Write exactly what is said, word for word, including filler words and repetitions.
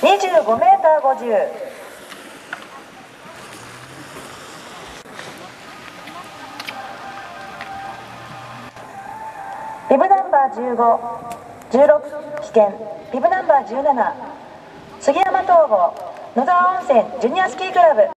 にじゅうごメーターごじゅう。ビブナンバーじゅうご、じゅうろく危険、ビブナンバーじゅうなな、杉山東郷野沢温泉ジュニアスキークラブ。